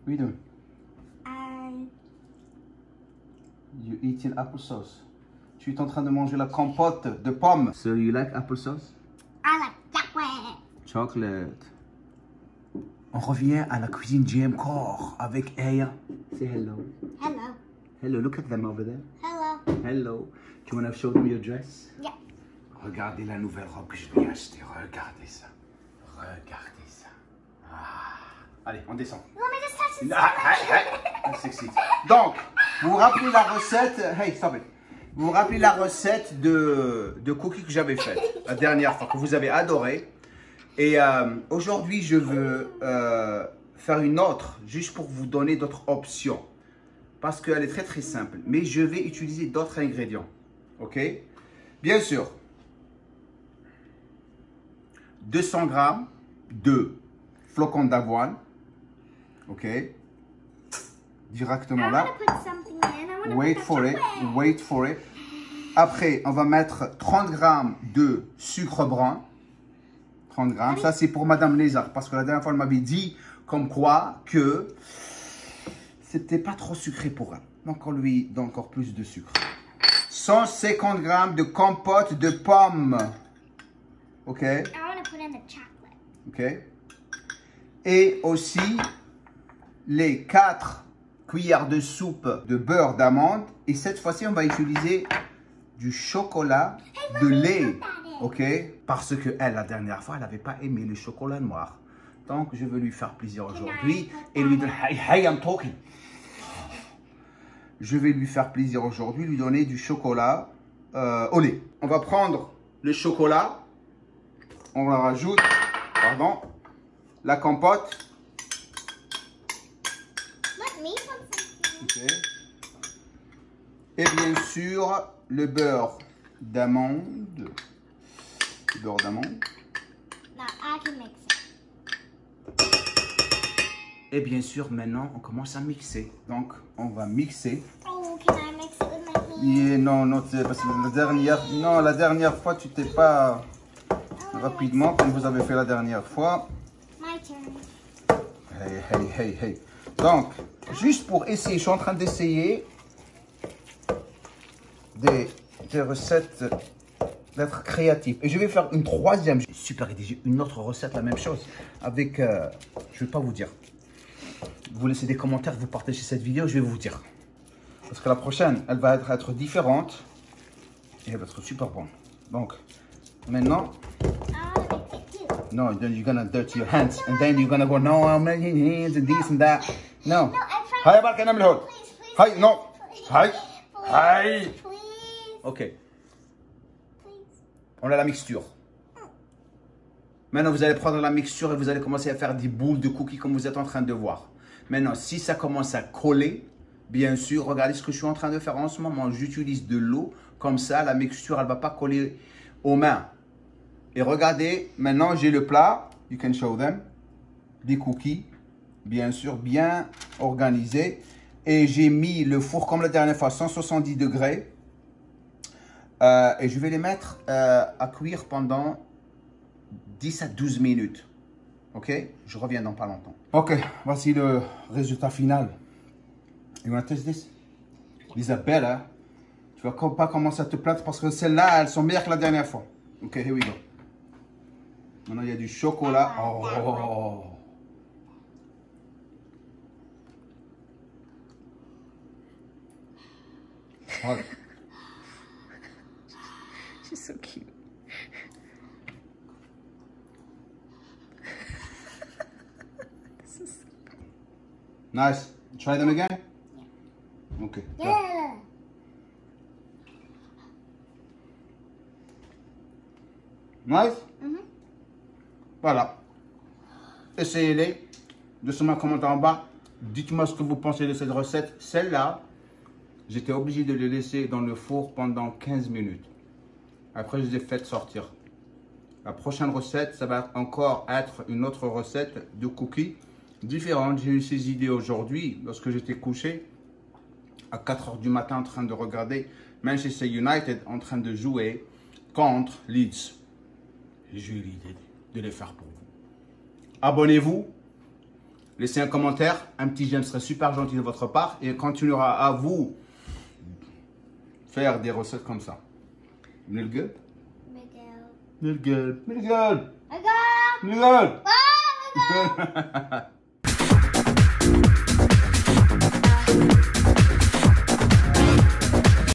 are you doing? You eating applesauce. Tu es en train de manger la compote de pommes. So you like applesauce? I like chocolate. Chocolate. On revient à la cuisine GM Core avec Aya. Say hello. Hello. Hello, look at them over there. Hello. Hello. Do you want to show them your dress? Yeah. Regardez la nouvelle robe que je lui ai achetée. Regardez ça. Regardez ça. Ah. Allez, on descend. Let me just touch this. On s'excite. Donc, vous vous rappelez la recette. Hey, stop it. Vous vous rappelez la recette de cookies que j'avais faite la dernière fois, que vous avez adoré. Et aujourd'hui, je veux faire une autre, juste pour vous donner d'autres options. Parce qu'elle est très très simple. Mais je vais utiliser d'autres ingrédients. Ok? Bien sûr. 200 grammes de flocons d'avoine. Ok? Directement là. Wait for it. Wait for it. Après, on va mettre 30 grammes de sucre brun. 30 grammes. Ça, c'est pour Madame Lézard. Parce que la dernière fois, elle m'avait dit comme quoi que c'était pas trop sucré pour elle. Donc, on lui donne encore plus de sucre. 150 grammes de compote de pommes. OK? I want to put in the chocolate. OK? Et aussi, les 4 cuillères de soupe de beurre d'amande. Et cette fois-ci, on va utiliser du chocolat de lait. Ok? Parce que elle, la dernière fois, elle n'avait pas aimé le chocolat noir. Donc, je veux lui faire plaisir aujourd'hui et lui donner... Hey, I'm talking. Je vais lui faire plaisir aujourd'hui, lui donner du chocolat au lait. On va prendre le chocolat. On la rajoute, pardon, la compote. Let me put something. Ok. Et bien sûr, le beurre d'amande. Le beurre d'amande. Now I can mix it. Et bien sûr, maintenant, on commence à mixer. Donc, on va mixer. Oh, can I mix it with my hand? Et non, non, parce que la dernière fois, tu t'es pas rapidement comme vous avez fait la dernière fois. My turn. Hey, hey, hey, hey. Donc, juste pour essayer, je suis en train d'essayer des recettes, d'être créatif. Et je vais faire une troisième. Super idée, j'ai une autre recette, la même chose. Avec, je ne vais pas vous dire. Vous laissez des commentaires, vous partagez cette vidéo, je vais vous dire. Parce que la prochaine, elle va être différente. Et elle va être super bonne. Donc, maintenant... I want to mix it too. No, then you're gonna dirty your hands. And then you're gonna go, no, I'm making hands and this and that. No. No, I'm trying. Hi, Barka Namlehol. Please, please. Hi, no. Please, Hi. please, Hi. Please. Ok, Please. on a la mixture. Maintenant, vous allez prendre la mixture et vous allez commencer à faire des boules de cookies comme vous êtes en train de voir. Maintenant, si ça commence à coller, bien sûr, regardez ce que je suis en train de faire en ce moment. J'utilise de l'eau. Comme ça, la mixture, elle ne va pas coller aux mains. Et regardez, maintenant, j'ai le plat. You can show them. Des cookies, bien sûr, bien organisés. Et j'ai mis le four comme la dernière fois, 170 degrés. Et je vais les mettre à cuire pendant 10 à 12 minutes. Ok? Je reviens dans pas longtemps. Ok, voici le résultat final. You want to taste this? Isabella, tu vas pas commencer à te plaindre parce que celles-là, elles sont meilleures que la dernière fois. Ok, here we go. Maintenant, il y a du chocolat. Oh! Oh. She's so cute. This is so funny. Nice. Try them again? Okay. go. Yeah. Nice? Mhm. Voilà. Essayez-les. Laissez-moi un commentaire en bas. Dites-moi ce que vous pensez de cette recette. Celle-là, j'étais obligé de les laisser dans le four pendant 15 minutes. Après, je les ai faites sortir. La prochaine recette, ça va encore être une autre recette de cookies différente. J'ai eu ces idées aujourd'hui lorsque j'étais couché à 4 h du matin en train de regarder Manchester United en train de jouer contre Leeds. J'ai eu l'idée de les faire pour vous. Abonnez-vous, Laissez un commentaire, un petit j'aime serait super gentil de votre part et continuera à vous faire des recettes comme ça. Nilgul? Miguel. Nilgul! Miguel. Nilgul! Ah, Miguel.